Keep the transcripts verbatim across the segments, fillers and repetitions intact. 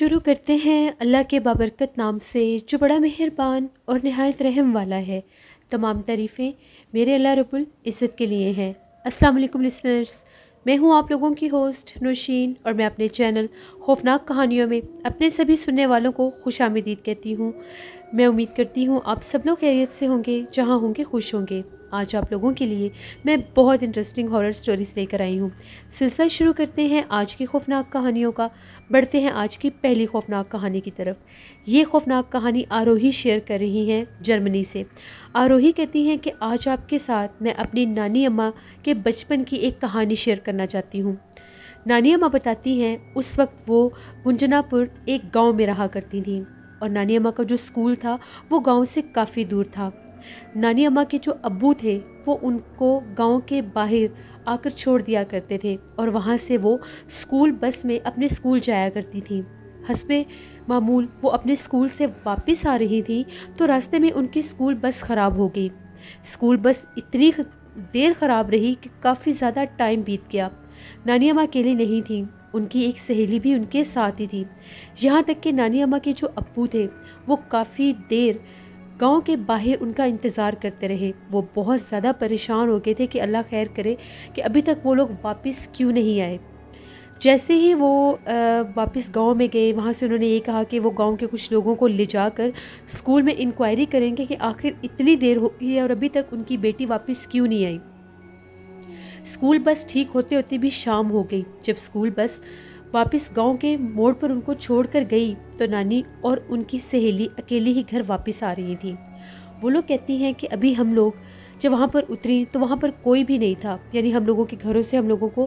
شروع کرتے ہیں اللہ کے بابرکت نام سے جو بڑا مہربان اور نہایت رحم والا ہے۔ تمام تعریفیں میرے اللہ رب العزت کے لیے ہیں۔ السلام علیکم لسنرز، میں ہوں آپ لوگوں کی ہوسٹ نوشین، اور میں اپنے چینل خوفناک کہانیوں میں اپنے سبھی سننے والوں کو خوش آمدید کہتی ہوں۔ میں امید کرتی ہوں آپ سب لوگ خیریت سے ہوں گے، جہاں ہوں گے خوش ہوں گے۔ آج آپ لوگوں کے لیے میں بہت انٹرسٹنگ ہارر سٹوریز لے کر آئی ہوں۔ سلسلہ شروع کرتے ہیں آج کی خوفناک کہانیوں کا۔ بڑھتے ہیں آج کی پہلی خوفناک کہانی کی طرف۔ یہ خوفناک کہانی آروہی شیئر کر رہی ہیں جرمنی سے۔ آروہی کہتی ہیں کہ آج آپ کے ساتھ میں اپنی نانی اماں کے بچپن کی ایک کہانی شیئر کرنا چاہتی ہوں۔ نانی اماں بتاتی ہیں اس وقت وہ گنجنا پور ایک گاؤں میں رہا کرتی تھیں، اور نانی اماں کا جو اسکول تھا وہ گاؤں سے کافی دور تھا۔ نانی اماں کے جو ابو تھے وہ ان کو گاؤں کے باہر آ کر چھوڑ دیا کرتے تھے، اور وہاں سے وہ اسکول بس میں اپنے اسکول جایا کرتی تھیں۔ حسب معمول وہ اپنے اسکول سے واپس آ رہی تھیں تو راستے میں ان کی اسکول بس خراب ہو گئی۔ اسکول بس اتنی دیر خراب رہی کہ کافی زیادہ ٹائم بیت گیا۔ نانی اماں اکیلی نہیں تھیں، ان کی ایک سہیلی بھی ان کے ساتھ ہی تھی، یہاں تک کہ نانی اماں کے جو ابو تھے وہ کافی دیر گاؤں کے باہر ان کا انتظار کرتے رہے۔ وہ بہت زیادہ پریشان ہو گئے تھے کہ اللہ خیر کرے کہ ابھی تک وہ لوگ واپس کیوں نہیں آئے۔ جیسے ہی وہ واپس گاؤں میں گئے، وہاں سے انہوں نے یہ کہا کہ وہ گاؤں کے کچھ لوگوں کو لے جا کر اسکول میں انکوائری کریں گے کہ آخر اتنی دیر ہو گئی ہے اور ابھی تک ان کی بیٹی واپس کیوں نہیں آئی۔ اسکول بس ٹھیک ہوتے ہوتے بھی شام ہو گئی۔ جب اسکول بس واپس گاؤں کے موڑ پر ان کو چھوڑ کر گئی تو نانی اور ان کی سہیلی اکیلی ہی گھر واپس آ رہی تھیں۔ وہ لوگ کہتی ہیں کہ ابھی ہم لوگ جب وہاں پر اتری تو وہاں پر کوئی بھی نہیں تھا، یعنی ہم لوگوں کے گھروں سے ہم لوگوں کو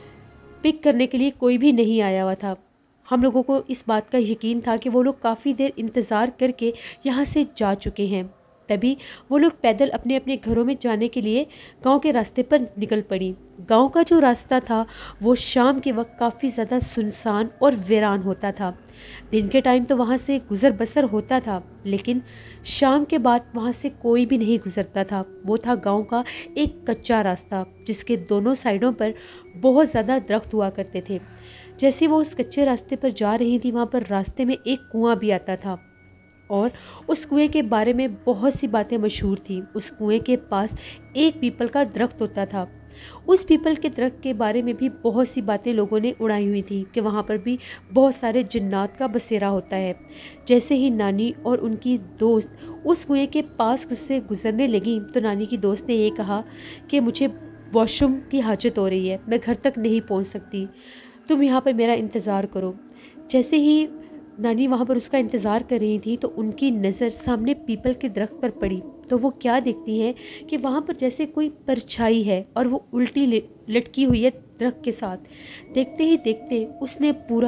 پک کرنے کے لیے کوئی بھی نہیں آیا ہوا تھا۔ ہم لوگوں کو اس بات کا یقین تھا کہ وہ لوگ کافی دیر انتظار کر کے یہاں سے جا چکے ہیں۔ تبھی وہ لوگ پیدل اپنے اپنے گھروں میں جانے کے لیے گاؤں کے راستے پر نکل پڑی۔ گاؤں کا جو راستہ تھا وہ شام کے وقت کافی زیادہ سنسان اور ویران ہوتا تھا۔ دن کے ٹائم تو وہاں سے گزر بسر ہوتا تھا، لیکن شام کے بعد وہاں سے کوئی بھی نہیں گزرتا تھا۔ وہ تھا گاؤں کا ایک کچا راستہ جس کے دونوں سائڈوں پر بہت زیادہ درخت ہوا کرتے تھے۔ جیسے وہ اس کچے راستے پر جا رہی تھی، وہاں پر راستے میں ایک کنواں بھی آتا تھا، اور اس کنویں کے بارے میں بہت سی باتیں مشہور تھیں۔ اس کنویں کے پاس ایک پیپل کا درخت ہوتا تھا۔ اس پیپل کے درخت کے بارے میں بھی بہت سی باتیں لوگوں نے اڑائی ہوئی تھی کہ وہاں پر بھی بہت سارے جنات کا بسیرا ہوتا ہے۔ جیسے ہی نانی اور ان کی دوست اس کنویں کے پاس سے گزرنے لگیں تو نانی کی دوست نے یہ کہا کہ مجھے واش روم کی حاجت ہو رہی ہے، میں گھر تک نہیں پہنچ سکتی، تم یہاں پر میرا انتظار کرو۔ جیسے ہی نانی وہاں پر اس کا انتظار کر رہی تھی تو ان کی نظر سامنے پیپل کے درخت پر پڑی، تو وہ کیا دیکھتی ہیں کہ وہاں پر جیسے کوئی پرچھائی ہے اور وہ الٹی لٹکی ہوئی ہے درخت کے ساتھ۔ دیکھتے ہی دیکھتے اس نے پورا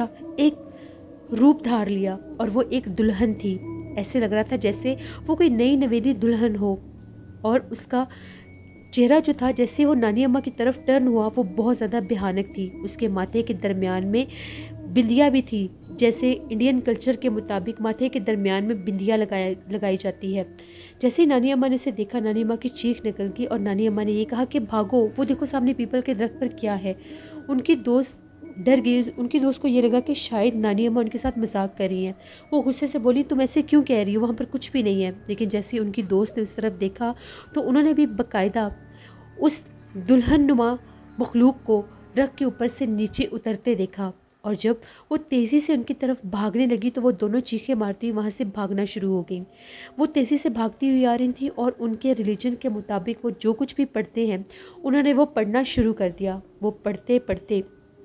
ایک روپ دھار لیا، اور وہ ایک دلہن تھی۔ ایسے لگ رہا تھا جیسے وہ کوئی نئی نویلی دلہن ہو، اور اس کا چہرہ جو تھا جیسے وہ نانی اماں کی طرف ٹرن ہوا وہ بہت زیادہ بھیانک تھی۔ اس کے ماتھے کے درمیان میں بندیا بھی تھی، جیسے انڈین کلچر کے مطابق ماتھے کے درمیان میں بندیا لگایا لگائی جاتی ہے۔ جیسے نانی اماں نے اسے دیکھا، نانی اماں کی چیخ نکل گئی، اور نانی اماں نے یہ کہا کہ بھاگو، وہ دیکھو سامنے پیپل کے درخت پر کیا ہے۔ ان کی دوست ڈر گئی، ان کی دوست کو یہ لگا کہ شاید نانی اماں ان کے ساتھ مذاق کر رہی ہیں۔ وہ غصے سے بولی تم ایسے کیوں کہہ رہی ہو، وہاں پر کچھ بھی نہیں ہے۔ لیکن جیسے ان کی دوست نے اس طرف دیکھا تو انہوں نے بھی باقاعدہ اس دلہن نما مخلوق کو درخت کے اوپر سے نیچے اترتے دیکھا، اور جب وہ تیزی سے ان کی طرف بھاگنے لگی تو وہ دونوں چیخیں مارتی وہاں سے بھاگنا شروع ہو گئیں۔ وہ تیزی سے بھاگتی ہوئی آ رہی تھیں، اور ان کے ریلیجن کے مطابق وہ جو کچھ بھی پڑھتے ہیں انہوں نے وہ پڑھنا شروع کر دیا۔ وہ پڑھتے پڑھتے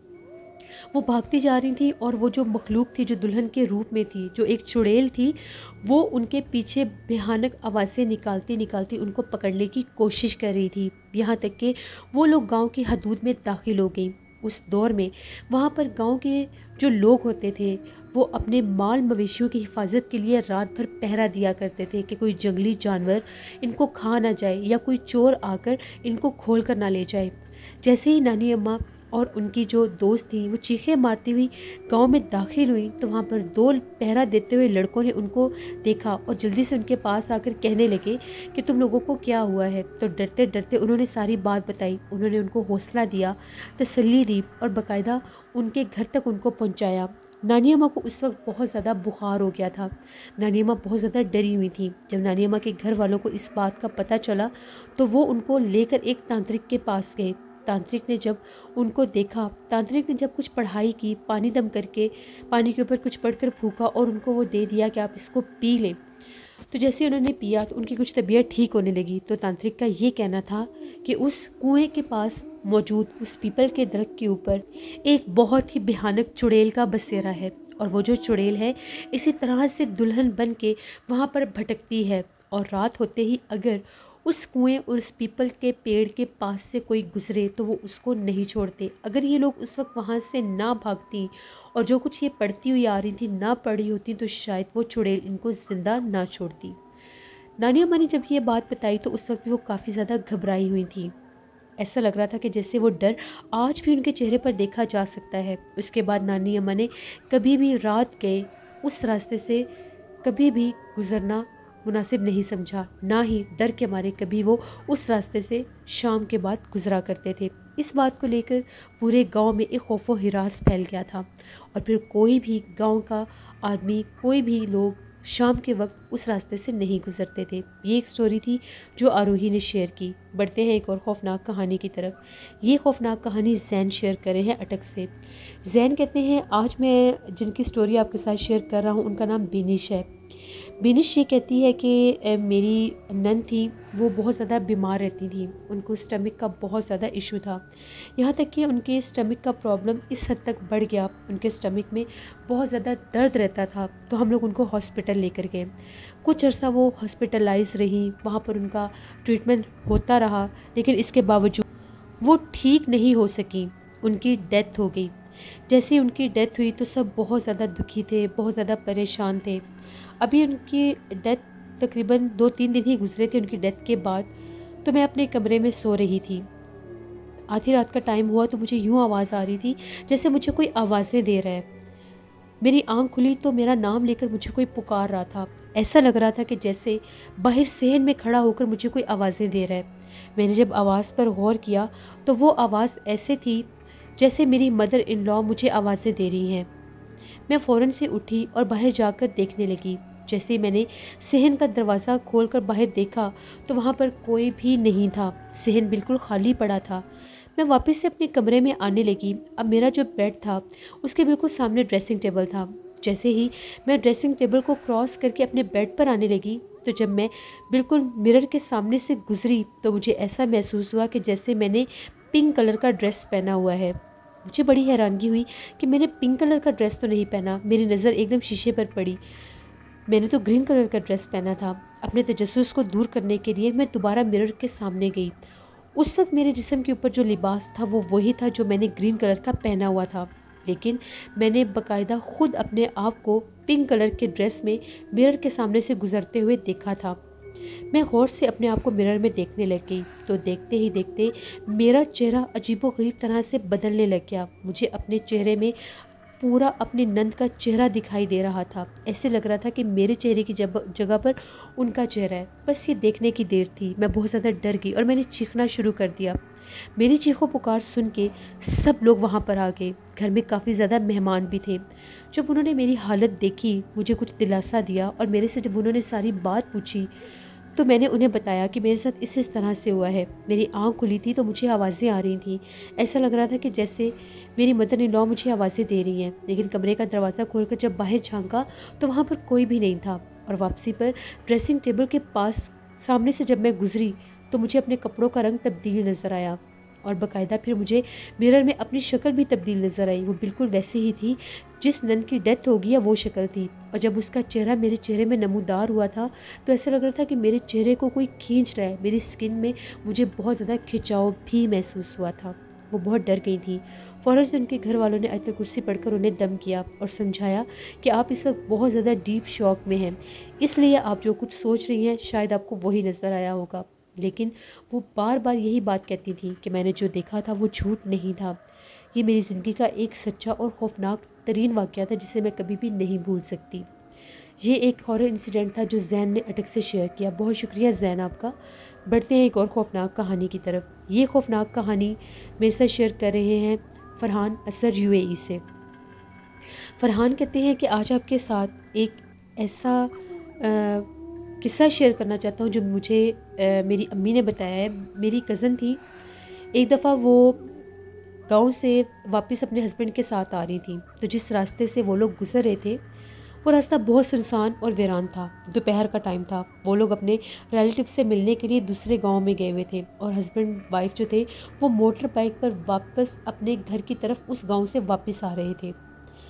وہ بھاگتی جا رہی تھی، اور وہ جو مخلوق تھی جو دلہن کے روپ میں تھی، جو ایک چڑیل تھی، وہ ان کے پیچھے بھیانک آوازیں نکالتی نکالتی ان کو پکڑنے کی کوشش کر رہی تھی، یہاں تک کہ وہ لوگ گاؤں کی حدود میں داخل ہو گئیں۔ اس دور میں وہاں پر گاؤں کے جو لوگ ہوتے تھے وہ اپنے مال مویشیوں کی حفاظت کے لیے رات بھر پہرا دیا کرتے تھے کہ کوئی جنگلی جانور ان کو کھا نہ جائے، یا کوئی چور آ کر ان کو کھول کر نہ لے جائے۔ جیسے ہی نانی اماں اور ان کی جو دوست تھی وہ چیخیں مارتی ہوئی گاؤں میں داخل ہوئی تو وہاں پر دو پہرا دیتے ہوئے لڑکوں نے ان کو دیکھا، اور جلدی سے ان کے پاس آ کر کہنے لگے کہ تم لوگوں کو کیا ہوا ہے۔ تو ڈرتے ڈرتے انہوں نے ساری بات بتائی، انہوں نے ان کو حوصلہ دیا، تسلی دی، اور باقاعدہ ان کے گھر تک ان کو پہنچایا۔ نانی اماں کو اس وقت بہت زیادہ بخار ہو گیا تھا۔ نانی اماں بہت زیادہ ڈری ہوئی تھیں۔ جب نانی اماں کے گھر والوں کو اس بات کا پتہ چلا تو وہ ان کو لے کر ایک تانترک کے پاس گئے۔ تانترک نے جب ان کو دیکھا، تانترک نے جب کچھ پڑھائی کی، پانی دم کر کے پانی کے اوپر کچھ پڑھ کر پھونکا اور ان کو وہ دے دیا کہ آپ اس کو پی لیں، تو جیسے انہوں نے پیا تو ان کی کچھ طبیعت ٹھیک ہونے لگی۔ تو تانترک کا یہ کہنا تھا کہ اس کنویں کے پاس موجود اس پیپل کے درخت کے اوپر ایک بہت ہی بھیانک چڑیل کا بسیرا ہے، اور وہ جو چڑیل ہے اسی طرح سے دلہن بن کے وہاں پر بھٹکتی ہے، اور رات ہوتے ہی اگر اس کنویں اور اس پیپل کے پیڑ کے پاس سے کوئی گزرے تو وہ اس کو نہیں چھوڑتے۔ اگر یہ لوگ اس وقت وہاں سے نہ بھاگتی اور جو کچھ یہ پڑھتی ہوئی آ رہی تھی نہ پڑھی ہوتی تو شاید وہ چڑیل ان کو زندہ نہ چھوڑتی۔ نانی اماں نے جب یہ بات بتائی تو اس وقت بھی وہ کافی زیادہ گھبرائی ہوئی تھی۔ ایسا لگ رہا تھا کہ جیسے وہ ڈر آج بھی ان کے چہرے پر دیکھا جا سکتا ہے۔ اس کے بعد نانی اماں نے کبھی بھی رات کے اس راستے سے کبھی بھی گزرنا مناسب نہیں سمجھا، نہ ہی ڈر کے مارے کبھی وہ اس راستے سے شام کے بعد گزرا کرتے تھے۔ اس بات کو لے کر پورے گاؤں میں ایک خوف و ہراس پھیل گیا تھا، اور پھر کوئی بھی گاؤں کا آدمی، کوئی بھی لوگ شام کے وقت اس راستے سے نہیں گزرتے تھے۔ یہ ایک سٹوری تھی جو آروہی نے شیئر کی۔ بڑھتے ہیں ایک اور خوفناک کہانی کی طرف۔ یہ خوفناک کہانی زین شیئر کر رہے ہیں اٹک سے۔ زین کہتے ہیں آج میں جن کی سٹوری آپ کے ساتھ شیئر کر رہا ہوں ان کا نام بینش ہے۔ بینش یہ کہتی ہے کہ میری نند تھی، وہ بہت زیادہ بیمار رہتی تھیں، ان کو اسٹمک کا بہت زیادہ ایشو تھا، یہاں تک کہ ان کے اسٹمک کا پرابلم اس حد تک بڑھ گیا، ان کے اسٹمک میں بہت زیادہ درد رہتا تھا، تو ہم لوگ ان کو ہاسپٹل لے کر گئے۔ کچھ عرصہ وہ ہاسپٹلائز رہی، وہاں پر ان کا ٹریٹمنٹ ہوتا رہا، لیکن اس کے باوجود وہ ٹھیک نہیں ہو سکیں، ان کی ڈیتھ ہو گئی۔ جیسے ان کی ڈیتھ ہوئی تو سب بہت زیادہ دکھی تھے، بہت زیادہ پریشان تھے۔ ابھی ان کی ڈیتھ تقریباً دو تین دن ہی گزرے تھے ان کی ڈیتھ کے بعد، تو میں اپنے کمرے میں سو رہی تھی۔ آدھی رات کا ٹائم ہوا تو مجھے یوں آواز آ رہی تھی جیسے مجھے کوئی آوازیں دے رہا ہے۔ میری آنکھ کھلی تو میرا نام لے کر مجھے کوئی پکار رہا تھا۔ ایسا لگ رہا تھا کہ جیسے باہر صحن میں کھڑا ہو کر مجھے کوئی آوازیں دے رہا ہے۔ میں نے جب آواز پر غور کیا تو وہ آواز ایسے تھی جیسے میری مدر ان لا مجھے آوازیں دے رہی ہیں۔ میں فوراً سے اٹھی اور باہر جا کر دیکھنے لگی۔ جیسے میں نے صحن کا دروازہ کھول کر باہر دیکھا تو وہاں پر کوئی بھی نہیں تھا، صحن بالکل خالی پڑا تھا۔ میں واپس سے اپنے کمرے میں آنے لگی۔ اب میرا جو بیڈ تھا اس کے بالکل سامنے ڈریسنگ ٹیبل تھا۔ جیسے ہی میں ڈریسنگ ٹیبل کو کراس کر کے اپنے بیڈ پر آنے لگی تو جب میں بالکل مرر کے سامنے سے گزری تو مجھے ایسا محسوس ہوا کہ جیسے میں نے پنک کلر کا ڈریس پہنا ہوا ہے۔ مجھے بڑی حیرانگی ہوئی کہ میں نے پنک کلر کا ڈریس تو نہیں پہنا۔ میری نظر ایک دم شیشے پر پڑی، میں نے تو گرین کلر کا ڈریس پہنا تھا۔ اپنے تجسس کو دور کرنے کے لیے میں دوبارہ مرر کے سامنے گئی۔ اس وقت میرے جسم کے اوپر جو لباس تھا وہ وہی تھا جو میں نے گرین کلر کا پہنا ہوا تھا، لیکن میں نے باقاعدہ خود اپنے آپ کو پنک کلر کے ڈریس میں مرر کے سامنے سے گزرتے ہوئے دیکھا تھا۔ میں غور سے اپنے آپ کو مرر میں دیکھنے لگ گئی تو دیکھتے ہی دیکھتے میرا چہرہ عجیب و غریب طرح سے بدلنے لگ گیا۔ مجھے اپنے چہرے میں پورا اپنی نند کا چہرہ دکھائی دے رہا تھا۔ ایسے لگ رہا تھا کہ میرے چہرے کی جگہ پر ان کا چہرہ ہے۔ بس یہ دیکھنے کی دیر تھی، میں بہت زیادہ ڈر گئی اور میں نے چیخنا شروع کر دیا۔ میری چیخو پکار سن کے سب لوگ وہاں پر آ گئے۔ گھر میں کافی زیادہ مہمان بھی تھے۔ جب انہوں نے میری حالت دیکھی، مجھے کچھ دلاسا دیا اور میرے سے جب انہوں نے ساری بات پوچھی تو میں نے انہیں بتایا کہ میرے ساتھ اس اس طرح سے ہوا ہے۔ میری آنکھ کھلی تھی تو مجھے آوازیں آ رہی تھیں، ایسا لگ رہا تھا کہ جیسے میری مدر ان لا مجھے آوازیں دے رہی ہیں، لیکن کمرے کا دروازہ کھول کر جب باہر جھانکا تو وہاں پر کوئی بھی نہیں تھا، اور واپسی پر ڈریسنگ ٹیبل کے پاس سامنے سے جب میں گزری تو مجھے اپنے کپڑوں کا رنگ تبدیل نظر آیا، اور باقاعدہ پھر مجھے مرر میں اپنی شکل بھی تبدیل نظر آئی۔ وہ بالکل ویسے ہی تھی جس نند کی ڈیتھ ہو گئی ہے وہ شکل تھی، اور جب اس کا چہرہ میرے چہرے میں نمودار ہوا تھا تو ایسا لگ رہا تھا کہ میرے چہرے کو کوئی کھینچ رہا ہے۔ میری سکن میں مجھے بہت زیادہ کھچاؤ بھی محسوس ہوا تھا۔ وہ بہت ڈر گئی تھی۔ فوراً سے ان کے گھر والوں نے آیت الکرسی پڑھ کر انہیں دم کیا اور سمجھایا کہ آپ اس وقت بہت زیادہ ڈیپ شاک میں ہیں، اس لیے آپ جو کچھ سوچ رہی ہیں شاید آپ کو وہی نظر آیا ہوگا۔ لیکن وہ بار بار یہی بات کہتی تھی کہ میں نے جو دیکھا تھا وہ جھوٹ نہیں تھا۔ یہ میری زندگی کا ایک سچا اور خوفناک ترین واقعہ تھا جسے میں کبھی بھی نہیں بھول سکتی۔ یہ ایک ہارر انسیڈنٹ تھا جو زین نے اٹک سے شیئر کیا۔ بہت شکریہ زین آپ کا۔ بڑھتے ہیں ایک اور خوفناک کہانی کی طرف۔ یہ خوفناک کہانی میرے ساتھ شیئر کر رہے ہیں فرحان اثر یو اے ای سے۔ فرحان کہتے ہیں کہ آج آپ کے ساتھ ایک ایسا قصہ شیئر کرنا چاہتا ہوں جو مجھے میری امی نے بتایا ہے. میری کزن تھی، ایک دفعہ وہ گاؤں سے واپس اپنے ہسبینڈ کے ساتھ آ رہی تھیں، تو جس راستے سے وہ لوگ گزر رہے تھے وہ راستہ بہت سنسان اور ویران تھا. دوپہر کا ٹائم تھا. وہ لوگ اپنے ریلیٹیو سے ملنے کے لیے دوسرے گاؤں میں گئے ہوئے تھے اور ہسبینڈ وائف جو تھے وہ موٹر بائک پر واپس اپنے گھر کی طرف اس گاؤں سے واپس آ رہے تھے.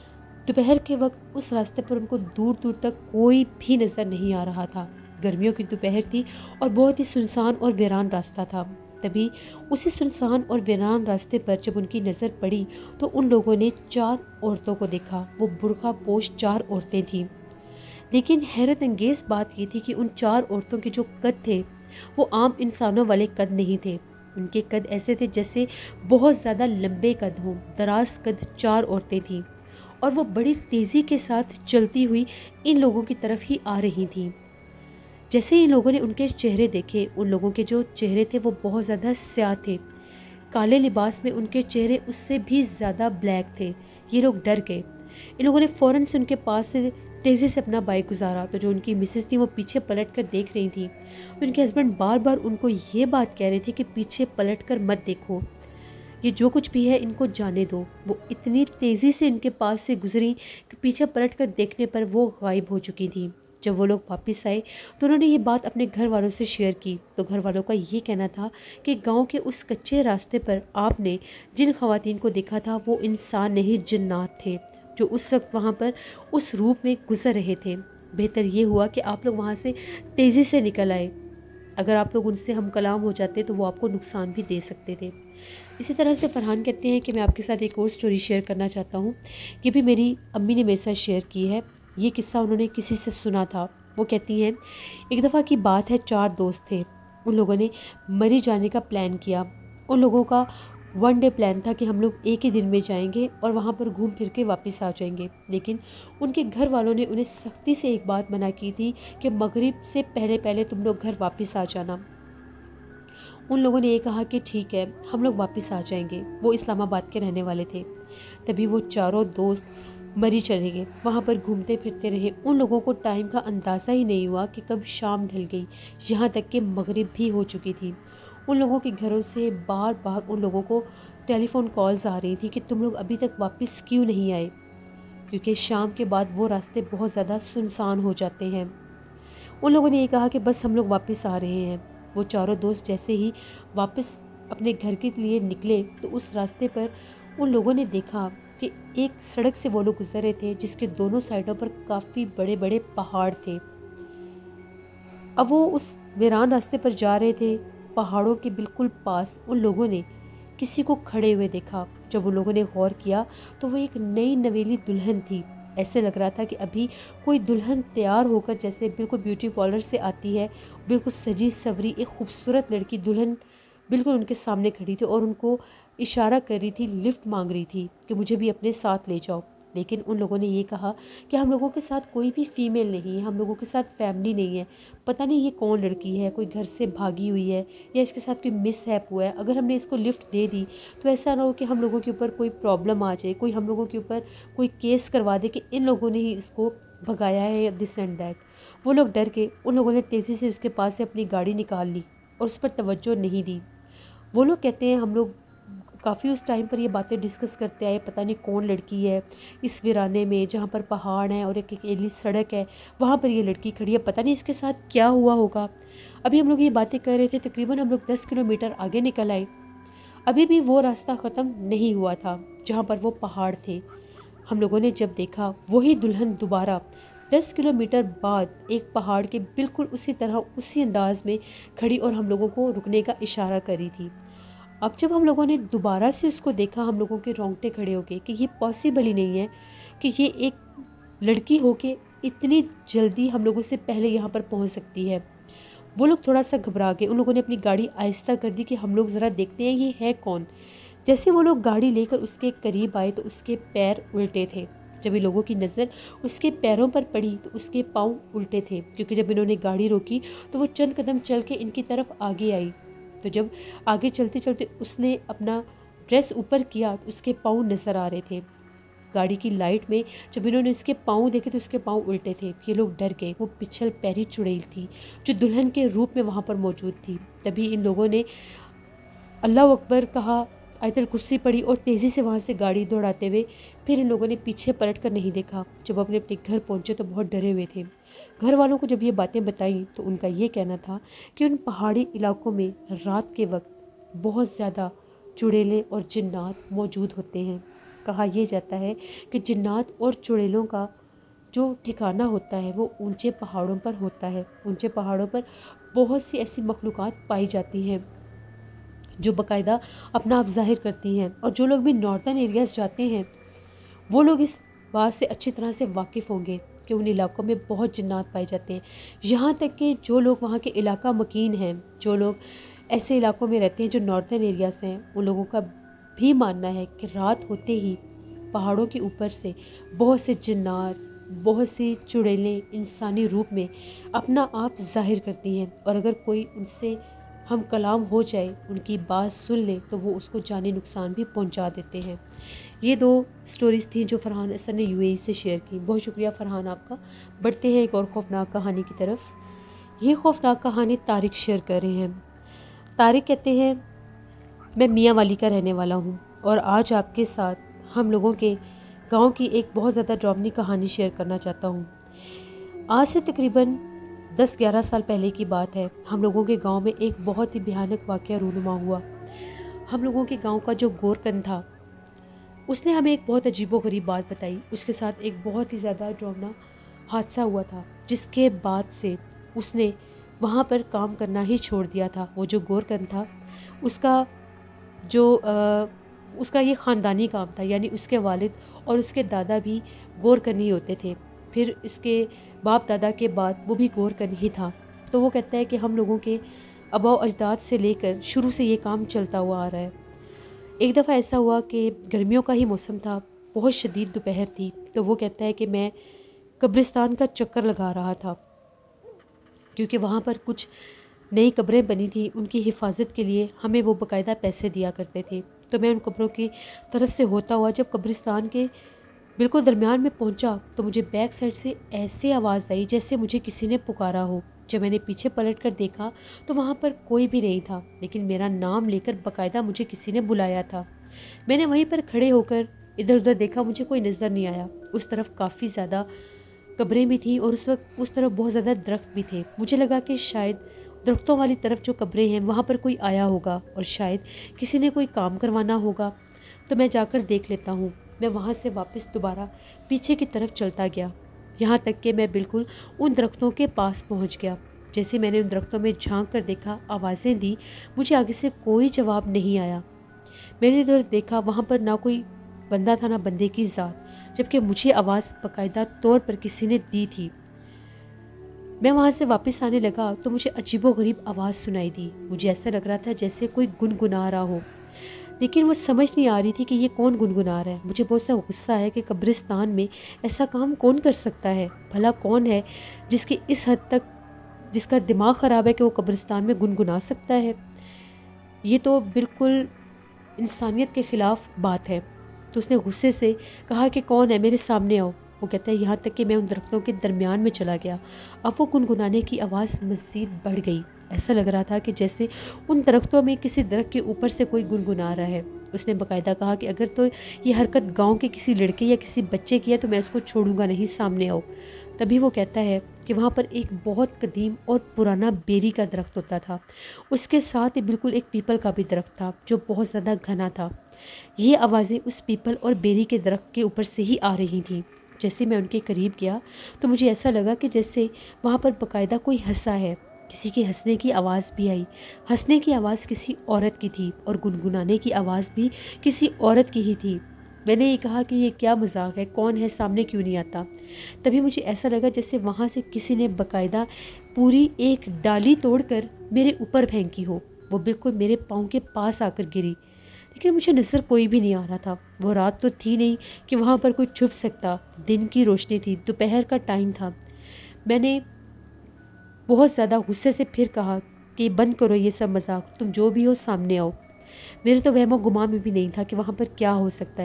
دوپہر کے وقت اس راستے پر ان کو دور دور تک کوئی بھی نظر نہیں آ رہا تھا. گرمیوں کی دوپہر تھی اور بہت ہی سنسان اور ویران راستہ تھا. تبھی اسی سنسان اور ویران راستے پر جب ان کی نظر پڑی تو ان لوگوں نے چار عورتوں کو دیکھا. وہ برقع پوش چار عورتیں تھیں، لیکن حیرت انگیز بات یہ تھی کہ ان چار عورتوں کے جو قد تھے وہ عام انسانوں والے قد نہیں تھے. ان کے قد ایسے تھے جیسے بہت زیادہ لمبے قد ہوں. دراز قد چار عورتیں تھیں اور وہ بڑی تیزی کے ساتھ چلتی ہوئی ان لوگوں کی طرف ہی آ رہی تھیں. جیسے ہی لوگوں نے ان کے چہرے دیکھے، ان لوگوں کے جو چہرے تھے وہ بہت زیادہ سیاہ تھے. کالے لباس میں ان کے چہرے اس سے بھی زیادہ بلیک تھے. یہ لوگ ڈر گئے. ان لوگوں نے فوراً سے ان کے پاس سے تیزی سے اپنا بائک گزارا. تو جو ان کی مسز تھی وہ پیچھے پلٹ کر دیکھ رہی تھیں. ان کے ہسبینڈ بار بار ان کو یہ بات کہہ رہے تھے کہ پیچھے پلٹ کر مت دیکھو، یہ جو کچھ بھی ہے ان کو جانے دو. وہ اتنی تیزی سے ان کے پاس سے گزری کہ پیچھے پلٹ کر دیکھنے پر وہ غائب ہو چکی تھیں. جب وہ لوگ واپس آئے تو انہوں نے یہ بات اپنے گھر والوں سے شیئر کی. تو گھر والوں کا یہ کہنا تھا کہ گاؤں کے اس کچے راستے پر آپ نے جن خواتین کو دیکھا تھا وہ انسان نہیں جنات تھے جو اس وقت وہاں پر اس روپ میں گزر رہے تھے. بہتر یہ ہوا کہ آپ لوگ وہاں سے تیزی سے نکل آئے. اگر آپ لوگ ان سے ہم کلام ہو جاتے تو وہ آپ کو نقصان بھی دے سکتے تھے. اسی طرح سے فرحان کہتے ہیں کہ میں آپ کے ساتھ ایک اور سٹوری شیئر کرنا چاہتا ہوں. یہ بھی میری امی نے میرے ساتھ شیئر کی ہے. یہ قصہ انہوں نے کسی سے سنا تھا. وہ کہتی ہیں ایک دفعہ کی بات ہے، چار دوست تھے. ان لوگوں نے مری جانے کا پلان کیا. ان لوگوں کا ون ڈے پلان تھا کہ ہم لوگ ایک ہی دن میں جائیں گے اور وہاں پر گھوم پھر کے واپس آ جائیں گے. لیکن ان کے گھر والوں نے انہیں سختی سے ایک بات منع کی تھی کہ مغرب سے پہلے پہلے تم لوگ گھر واپس آ جانا. ان لوگوں نے یہ کہا کہ ٹھیک ہے ہم لوگ واپس آ جائیں گے. وہ اسلام آباد کے رہنے والے تھے. تبھی وہ چاروں دوست مری چلے گئے. وہاں پر گھومتے پھرتے رہے. ان لوگوں کو ٹائم کا اندازہ ہی نہیں ہوا کہ کب شام ڈھل گئی، یہاں تک کہ مغرب بھی ہو چکی تھی. ان لوگوں کے گھروں سے بار بار ان لوگوں کو ٹیلی فون کالز آ رہی تھی کہ تم لوگ ابھی تک واپس کیوں نہیں آئے، کیونکہ شام کے بعد وہ راستے بہت زیادہ سنسان ہو جاتے ہیں. ان لوگوں نے یہ کہا کہ بس ہم لوگ واپس آ رہے ہیں. وہ چاروں دوست جیسے ہی واپس اپنے گھر کے لیے نکلے تو اس راستے پر ان لوگوں نے دیکھا کہ ایک سڑک سے وہ لوگ گزر رہے تھے جس کے دونوں سائڈوں پر کافی بڑے بڑے پہاڑ تھے. اب وہ اس ویران راستے پر جا رہے تھے. پہاڑوں کے بالکل پاس ان لوگوں نے کسی کو کھڑے ہوئے دیکھا. جب ان لوگوں نے غور کیا تو وہ ایک نئی نویلی دلہن تھی. ایسے لگ رہا تھا کہ ابھی کوئی دلہن تیار ہو کر جیسے بالکل بیوٹی پارلر سے آتی ہے، بالکل سجی سوری ایک خوبصورت لڑکی دلہن بالکل ان کے سامنے کھڑی تھی اور ان کو اشارہ کر رہی تھی، لفٹ مانگ رہی تھی کہ مجھے بھی اپنے ساتھ لے جاؤ. لیکن ان لوگوں نے یہ کہا کہ ہم لوگوں کے ساتھ کوئی بھی فیمیل نہیں ہے، ہم لوگوں کے ساتھ فیملی نہیں ہے، پتہ نہیں یہ کون لڑکی ہے، کوئی گھر سے بھاگی ہوئی ہے یا اس کے ساتھ کوئی مس ہیپ ہوا ہے. اگر ہم نے اس کو لفٹ دے دی تو ایسا نہ ہو کہ ہم لوگوں کے اوپر کوئی پرابلم آ جائے، کوئی ہم لوگوں کے اوپر کوئی کیس کروا دے کہ ان لوگوں نے ہی اس کو بھگایا ہے یا دس اینڈ دیٹ. وہ لوگ ڈر کے ان لوگوں نے تیزی سے اس کے پاس سے اپنی گاڑی نکال لی اور اس پر توجہ نہیں دی. وہ لوگ کہتے ہیں ہم لوگ کافی اس ٹائم پر یہ باتیں ڈسکس کرتے آئے، پتہ نہیں کون لڑکی ہے اس ویرانے میں جہاں پر پہاڑ ہیں اور ایک اکیلی سڑک ہے، وہاں پر یہ لڑکی کھڑی ہے، پتہ نہیں اس کے ساتھ کیا ہوا ہوگا. ابھی ہم لوگ یہ باتیں کر رہے تھے، تقریباً ہم لوگ دس کلومیٹر آگے نکل آئے. ابھی بھی وہ راستہ ختم نہیں ہوا تھا جہاں پر وہ پہاڑ تھے. ہم لوگوں نے جب دیکھا وہی دلہن دوبارہ دس کلومیٹر بعد ایک پہاڑ کے بالکل اسی طرح اسی انداز میں کھڑی اور ہم لوگوں کو رکنے کا اشارہ کری تھی. اب جب ہم لوگوں نے دوبارہ سے اس کو دیکھا ہم لوگوں کے رونگٹے کھڑے ہو گئے کہ یہ پاسبل ہی نہیں ہے کہ یہ ایک لڑکی ہو کے اتنی جلدی ہم لوگوں سے پہلے یہاں پر پہنچ سکتی ہے. وہ لوگ تھوڑا سا گھبرا گئے. ان لوگوں نے اپنی گاڑی آہستہ کر دی کہ ہم لوگ ذرا دیکھتے ہیں یہ ہے کون. جیسے وہ لوگ گاڑی لے کر اس کے قریب آئے تو اس کے پیر الٹے تھے. جب ان لوگوں کی نظر اس کے پیروں پر پڑی تو اس کے پاؤں الٹے تھے، کیونکہ جب انہوں نے گاڑی روکی تو وہ چند قدم چل کے ان کی طرف آگے آئی. تو جب آگے چلتے چلتے اس نے اپنا ڈریس اوپر کیا تو اس کے پاؤں نظر آ رہے تھے. گاڑی کی لائٹ میں جب انہوں نے اس کے پاؤں دیکھے تو اس کے پاؤں الٹے تھے. یہ لوگ ڈر گئے. وہ پچھل پیری چڑیل تھی جو دلہن کے روپ میں وہاں پر موجود تھی. تبھی ان لوگوں نے اللہ اکبر کہا، آیت الکرسی پڑھی اور تیزی سے وہاں سے گاڑی دوڑاتے ہوئے پھر ان لوگوں نے پیچھے پلٹ کر نہیں دیکھا. جب اپنے اپنے گھر پہنچے تو بہت ڈرے ہوئے تھے. گھر والوں کو جب یہ باتیں بتائیں تو ان کا یہ کہنا تھا کہ ان پہاڑی علاقوں میں رات کے وقت بہت زیادہ چڑیلیں اور جنات موجود ہوتے ہیں. کہا یہ جاتا ہے کہ جنات اور چڑیلوں کا جو ٹھکانہ ہوتا ہے وہ اونچے پہاڑوں پر ہوتا ہے. اونچے پہاڑوں پر بہت سی ایسی مخلوقات پائی جاتی ہیں جو باقاعدہ اپنا آپ ظاہر کرتی ہیں. اور جو لوگ بھی نارتھن ایریاز جاتے ہیں وہ لوگ اس بات سے اچھی طرح سے واقف ہوں گے کہ ان علاقوں میں بہت جنات پائے جاتے ہیں. یہاں تک کہ جو لوگ وہاں کے علاقہ مکین ہیں، جو لوگ ایسے علاقوں میں رہتے ہیں جو نارتھن ایریاز ہیں، ان لوگوں کا بھی ماننا ہے کہ رات ہوتے ہی پہاڑوں کے اوپر سے بہت سے جنات، بہت سی چڑیلیں انسانی روپ میں اپنا آپ ظاہر کرتی ہیں. اور اگر کوئی ان سے ہم کلام ہو جائے، ان کی بات سن لے تو وہ اس کو جانی نقصان بھی پہنچا دیتے ہیں. یہ دو سٹوریز تھیں جو فرحان احسن نے یو اے ای سے شیئر کی. بہت شکریہ فرحان آپ کا. بڑھتے ہیں ایک اور خوفناک کہانی کی طرف. یہ خوفناک کہانی طارق شیئر کر رہے ہیں. طارق کہتے ہیں، میں میاں والی کا رہنے والا ہوں اور آج آپ کے ساتھ ہم لوگوں کے گاؤں کی ایک بہت زیادہ ڈراؤنی کہانی شیئر کرنا چاہتا ہوں. آج سے تقریباً دس گیارہ سال پہلے کی بات ہے. ہم لوگوں کے گاؤں میں ایک بہت ہی بھیانک واقعہ رونما ہوا. ہم لوگوں کے گاؤں کا جو گورکن تھا اس نے ہمیں ایک بہت عجیب و غریب بات بتائی. اس کے ساتھ ایک بہت ہی زیادہ ڈراؤنا حادثہ ہوا تھا جس کے بعد سے اس نے وہاں پر کام کرنا ہی چھوڑ دیا تھا. وہ جو گورکن تھا اس کا جو آ, اس کا یہ خاندانی کام تھا، یعنی اس کے والد اور اس کے دادا بھی گورکن ہی ہوتے تھے. پھر اس کے باپ دادا کے بعد وہ بھی گورکن ہی تھا. تو وہ کہتا ہے کہ ہم لوگوں کے آبا و اجداد سے لے کر شروع سے یہ کام چلتا ہوا آ رہا ہے. ایک دفعہ ایسا ہوا کہ گرمیوں کا ہی موسم تھا، بہت شدید دوپہر تھی. تو وہ کہتا ہے کہ میں قبرستان کا چکر لگا رہا تھا کیونکہ وہاں پر کچھ نئی قبریں بنی تھیں. ان کی حفاظت کے لیے ہمیں وہ باقاعدہ پیسے دیا کرتے تھے. تو میں ان قبروں کی طرف سے ہوتا ہوا جب قبرستان کے بالکل درمیان میں پہنچا تو مجھے بیک سائڈ سے ایسے آواز آئی جیسے مجھے کسی نے پکارا ہو. جب میں نے پیچھے پلٹ کر دیکھا تو وہاں پر کوئی بھی نہیں تھا، لیکن میرا نام لے کر باقاعدہ مجھے کسی نے بلایا تھا. میں نے وہیں پر کھڑے ہو کر ادھر ادھر دیکھا، مجھے کوئی نظر نہیں آیا. اس طرف کافی زیادہ قبریں بھی تھیں اور اس وقت اس طرف بہت زیادہ درخت بھی تھے. مجھے لگا کہ شاید درختوں والی طرف جو قبریں ہیں وہاں پر کوئی آیا ہوگا اور شاید کسی نے کوئی کام کروانا ہوگا. تو میں جا کر دیکھ لیتا ہوں. میں وہاں سے واپس دوبارہ پیچھے کی طرف چلتا گیا یہاں تک کہ میں بالکل ان درختوں کے پاس پہنچ گیا. جیسے میں نے ان درختوں میں جھانک کر دیکھا، آوازیں دی، مجھے آگے سے کوئی جواب نہیں آیا. میں نے ادھر دیکھا، وہاں پر نہ کوئی بندہ تھا نہ بندے کی ذات، جبکہ مجھے آواز باقاعدہ طور پر کسی نے دی تھی. میں وہاں سے واپس آنے لگا تو مجھے عجیب و غریب آواز سنائی دی. مجھے ایسا لگ رہا تھا جیسے کوئی گنگنا رہا ہو، لیکن وہ سمجھ نہیں آ رہی تھی کہ یہ کون گنگنا رہا ہے. مجھے بہت سا غصہ ہے کہ قبرستان میں ایسا کام کون کر سکتا ہے. بھلا کون ہے جس کی اس حد تک جس کا دماغ خراب ہے کہ وہ قبرستان میں گنگنا سکتا ہے. یہ تو بالکل انسانیت کے خلاف بات ہے. تو اس نے غصے سے کہا کہ کون ہے، میرے سامنے آؤ. وہ کہتا ہے یہاں تک کہ میں ان درختوں کے درمیان میں چلا گیا. اب وہ گنگنانے کی آواز مزید بڑھ گئی. ایسا لگ رہا تھا کہ جیسے ان درختوں میں کسی درخت کے اوپر سے کوئی گنگنا رہا ہے. اس نے باقاعدہ کہا کہ اگر تو یہ حرکت گاؤں کے کسی لڑکے یا کسی بچے کی ہے تو میں اس کو چھوڑوں گا نہیں، سامنے آؤ. تبھی وہ کہتا ہے کہ وہاں پر ایک بہت قدیم اور پرانا بیری کا درخت ہوتا تھا. اس کے ساتھ ہی بالکل ایک پیپل کا بھی درخت تھا جو بہت زیادہ گھنا تھا. یہ آوازیں اس پیپل اور بیری کے درخت کے اوپر سے ہی آ رہی تھیں. جیسے میں ان کے قریب گیا تو مجھے ایسا لگا کہ جیسے وہاں پر باقاعدہ کوئی ہنسا ہے. کسی کے ہنسنے کی آواز بھی آئی. ہنسنے کی آواز کسی عورت کی تھی اور گنگنانے کی آواز بھی کسی عورت کی ہی تھی. میں نے یہ کہا کہ یہ کیا مذاق ہے، کون ہے، سامنے کیوں نہیں آتا. تبھی مجھے ایسا لگا جیسے وہاں سے کسی نے باقاعدہ پوری ایک ڈالی توڑ کر میرے اوپر پھینکی ہو. وہ بالکل میرے پاؤں کے پاس آ کر گری، لیکن مجھے نظر کوئی بھی نہیں آ رہا تھا. وہ رات تو تھی نہیں کہ وہاں پر کوئی چھپ سکتا. دن کی روشنی تھی، دوپہر کا ٹائم تھا. میں نے بہت زیادہ غصے سے پھر کہا کہ بند کرو یہ سب مذاق، تم جو بھی ہو سامنے آؤ. میرے تو وہم و گمان میں بھی نہیں تھا کہ وہاں پر کیا ہو سکتا ہے.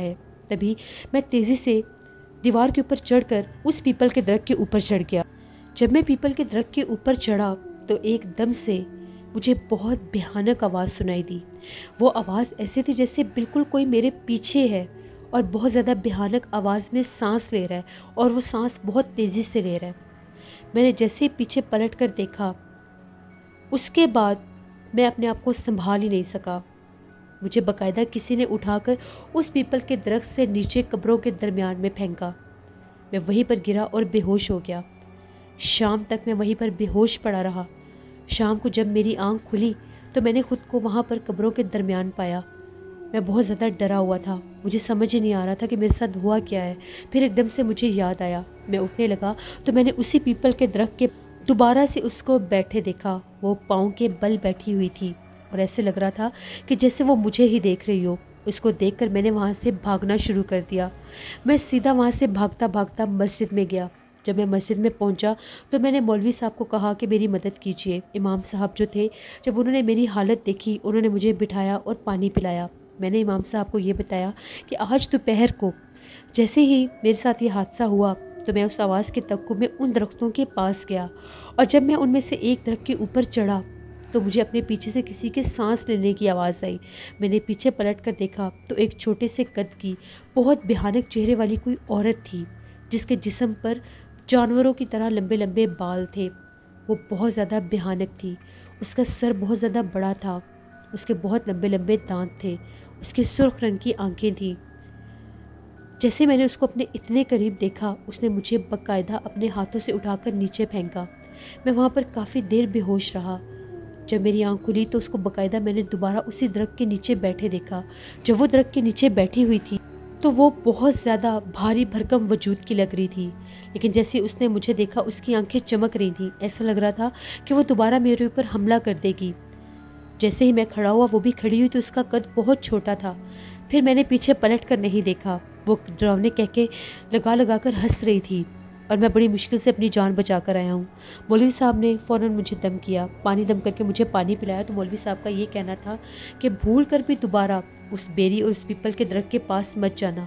تبھی میں تیزی سے دیوار کے اوپر چڑھ کر اس پیپل کے درخت کے اوپر چڑھ گیا۔ جب میں پیپل کے درخت کے اوپر چڑھا تو ایک دم سے مجھے بہت بھیانک آواز سنائی دی۔ وہ آواز ایسے تھی جیسے بالکل کوئی میرے پیچھے ہے اور بہت زیادہ بھیانک آواز میں سانس لے رہا ہے، اور وہ سانس بہت تیزی سے لے رہا ہے۔ میں نے جیسے ہی پیچھے پلٹ کر دیکھا، اس کے بعد میں اپنے آپ کو سنبھال ہی نہیں سکا۔ مجھے باقاعدہ کسی نے اٹھا کر اس پیپل کے درخت سے نیچے قبروں کے درمیان میں پھینکا۔ میں وہیں پر گرا اور بے ہوش ہو گیا۔ شام تک میں وہیں پر بے ہوش پڑا رہا۔ شام کو جب میری آنکھ کھلی تو میں نے خود کو وہاں پر قبروں کے درمیان پایا۔ میں بہت زیادہ ڈرا ہوا تھا، مجھے سمجھ ہی نہیں آ رہا تھا کہ میرے ساتھ ہوا کیا ہے۔ پھر ایک دم سے مجھے یاد آیا، میں اٹھنے لگا تو میں نے اسی پیپل کے درخت کے دوبارہ سے اس کو بیٹھے دیکھا۔ وہ پاؤں کے بل بیٹھی ہوئی تھی اور ایسے لگ رہا تھا کہ جیسے وہ مجھے ہی دیکھ رہی ہو۔ اس کو دیکھ کر میں نے وہاں سے بھاگنا شروع کر دیا۔ میں سیدھا وہاں سے بھاگتا بھاگتا مسجد میں گیا۔ جب میں مسجد میں پہنچا تو میں نے مولوی صاحب کو کہا کہ میری مدد کیجیے۔ امام صاحب جو تھے، جب انہوں نے میری حالت دیکھی، انہوں نے مجھے بٹھایا اور پانی پلایا۔ میں نے امام صاحب کو یہ بتایا کہ آج دوپہر کو جیسے ہی میرے ساتھ یہ حادثہ ہوا تو میں اس آواز کے تعقب میں ان درختوں کے پاس گیا، اور جب میں ان میں سے ایک درخت کے اوپر چڑھا تو مجھے اپنے پیچھے سے کسی کے سانس لینے کی آواز آئی۔ میں نے پیچھے پلٹ کر دیکھا تو ایک چھوٹے سے قد کی بہت بھیانک چہرے والی کوئی عورت تھی، جس کے جسم پر جانوروں کی طرح لمبے لمبے بال تھے۔ وہ بہت زیادہ بھیانک تھی۔ اس کا سر بہت زیادہ بڑا تھا، اس کے بہت لمبے لمبے دانت تھے، اس کے سرخ رنگ کی آنکھیں تھیں۔ جیسے میں نے اس کو اپنے اتنے قریب دیکھا، اس نے مجھے باقاعدہ اپنے ہاتھوں سے اٹھا کر نیچے پھینکا۔ میں وہاں پر کافی دیر بے ہوش رہا۔ جب میری آنکھ کھلی تو اس کو باقاعدہ میں نے دوبارہ اسی درخت کے نیچے بیٹھے دیکھا۔ جب وہ درخت کے نیچے بیٹھی ہوئی تھی تو وہ بہت زیادہ بھاری بھرکم وجود کی لگ رہی تھی، لیکن جیسے اس نے مجھے دیکھا اس کی آنکھیں چمک رہی تھیں۔ ایسا لگ رہا تھا کہ وہ دوبارہ میرے اوپر حملہ کر دے گی۔ جیسے ہی میں کھڑا ہوا وہ بھی کھڑی ہوئی تو اس کا قد بہت چھوٹا تھا۔ پھر میں نے پیچھے پلٹ کر نہیں دیکھا۔ وہ ڈراونے کہہ کے لگا لگا کر ہنس رہی تھی، اور میں بڑی مشکل سے اپنی جان بچا کر آیا ہوں۔ مولوی صاحب نے فوراً مجھے دم کیا، پانی دم کر کے مجھے پانی پلایا۔ تو مولوی صاحب کا یہ کہنا تھا کہ بھول کر بھی دوبارہ اس بیری اور اس پیپل کے درخت کے پاس مت جانا۔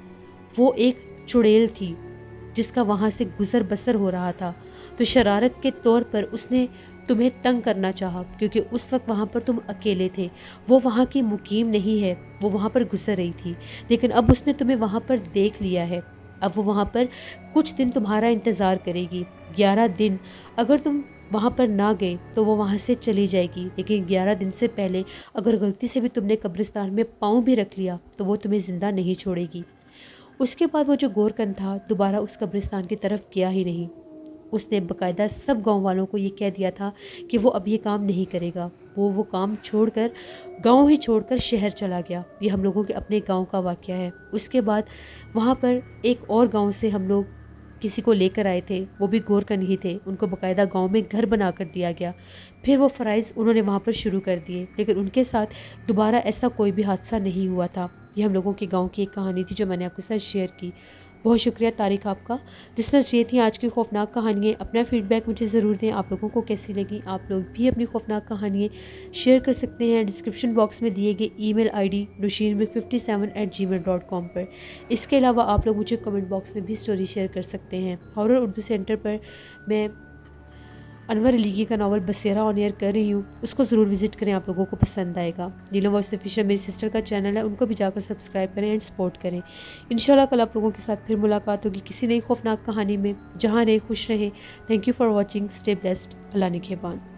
وہ ایک چڑیل تھی جس کا وہاں سے گزر بسر ہو رہا تھا، تو شرارت کے طور پر اس نے تمہیں تنگ کرنا چاہا، کیونکہ اس وقت وہاں پر تم اکیلے تھے۔ وہ وہاں کی مقیم نہیں ہے، وہ وہاں پر گزر رہی تھی، لیکن اب اس نے تمہیں وہاں پر دیکھ لیا ہے۔ اب وہ وہاں پر کچھ دن تمہارا انتظار کرے گی، گیارہ دن۔ اگر تم وہاں پر نہ گئے تو وہ وہاں سے چلی جائے گی، لیکن گیارہ دن سے پہلے اگر غلطی سے بھی تم نے قبرستان میں پاؤں بھی رکھ لیا تو وہ تمہیں زندہ نہیں چھوڑے گی۔ اس کے بعد وہ جو گورکن تھا دوبارہ اس قبرستان کی طرف گیا ہی نہیں۔ اس نے باقاعدہ سب گاؤں والوں کو یہ کہہ دیا تھا کہ وہ اب یہ کام نہیں کرے گا۔ وہ وہ کام چھوڑ کر گاؤں ہی چھوڑ کر شہر چلا گیا۔ یہ ہم لوگوں کے اپنے گاؤں کا واقعہ ہے۔ اس کے بعد وہاں پر ایک اور گاؤں سے ہم لوگ کسی کو لے کر آئے تھے، وہ بھی گورکن ہی تھے۔ ان کو باقاعدہ گاؤں میں گھر بنا کر دیا گیا۔ پھر وہ فرائض انہوں نے وہاں پر شروع کر دیے، لیکن ان کے ساتھ دوبارہ ایسا کوئی بھی حادثہ نہیں ہوا تھا۔ یہ ہم لوگوں کے گاؤں کی ایک کہانی تھی جو میں نے آپ کے ساتھ شیئر کی۔ بہت شکریہ طارق آپ کا۔ لسنرز، یہ تھیں آج کی خوفناک کہانیاں۔ اپنا فیڈ بیک مجھے ضرور دیں، آپ لوگوں کو کیسی لگی۔ آپ لوگ بھی اپنی خوفناک کہانیاں شیئر کر سکتے ہیں ڈسکرپشن باکس میں دیے گئے email I D Nausheen Malik fifty seven at Gmail dot com پر۔ اس کے علاوہ آپ لوگ مجھے کمنٹ باکس میں بھی اسٹوری شیئر کر سکتے ہیں۔ ہارر اردو سینٹر پر میں انور علیگی کا ناول بسیرا آن ایئر کر رہی ہوں، اس کو ضرور وزٹ کریں، آپ لوگوں کو پسند آئے گا۔ نیلم وائس آفیشیل میری سسٹر کا چینل ہے، ان کو بھی جا کر سبسکرائب کریں اینڈ سپورٹ کریں۔ انشاءاللہ کل آپ لوگوں کے ساتھ پھر ملاقات ہوگی کسی نئی خوفناک کہانی میں۔ جہاں رہیں خوش رہیں۔ Thank you for watching, stay blessed. اللہ نگہبان۔